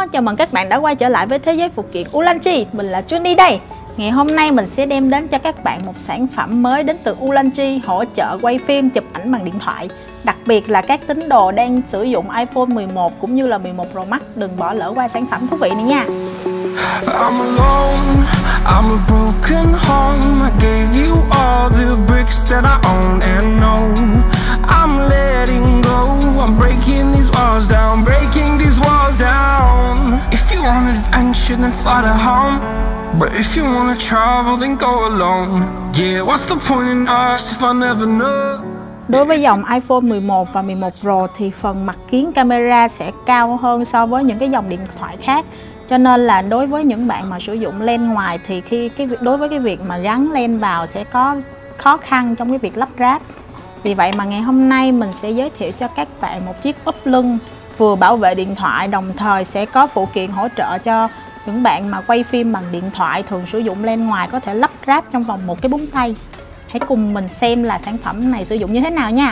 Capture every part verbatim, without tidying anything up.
chào mừng các bạn đã quay trở lại với thế giới phụ kiện Ulanzi. Mình là Johnny đây. Ngày hôm nay mình sẽ đem đến cho các bạn một sản phẩm mới đến từ Ulanzi, hỗ trợ quay phim, chụp ảnh bằng điện thoại. Đặc biệt là các tín đồ đang sử dụng iPhone mười một cũng như là mười một Pro Max, đừng bỏ lỡ qua sản phẩm thú vị này nha. I'm alone, I'm a broken home. I gave you all the bricks that I own and know. I'm letting go, I'm breaking these walls down, breaking these walls down. If you want adventure, then fly to home. But if you wanna travel, then go alone. Yeah, what's the point in us if I never know? Đối với dòng iPhone mười một và mười một Pro thì phần mặt kiến camera sẽ cao hơn so với những cái dòng điện thoại khác. Cho nên là đối với những bạn mà sử dụng lens ngoài thì khi cái việc đối với cái việc mà gắn lens vào sẽ có khó khăn trong cái việc lắp ráp. Vì vậy mà ngày hôm nay mình sẽ giới thiệu cho các bạn một chiếc úp lưng vừa bảo vệ điện thoại, đồng thời sẽ có phụ kiện hỗ trợ cho những bạn mà quay phim bằng điện thoại thường sử dụng lens ngoài có thể lắp ráp trong vòng một cái búng tay. Hãy cùng mình xem là sản phẩm này sử dụng như thế nào nha.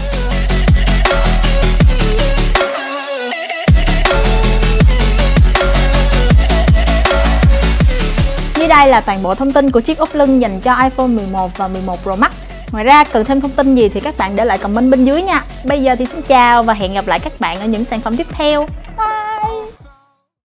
Dưới đây là toàn bộ thông tin của chiếc úp lưng dành cho iPhone mười một và mười một Pro Max. Ngoài ra cần thêm thông tin gì thì các bạn để lại comment bên dưới nha. Bây giờ thì xin chào và hẹn gặp lại các bạn ở những sản phẩm tiếp theo.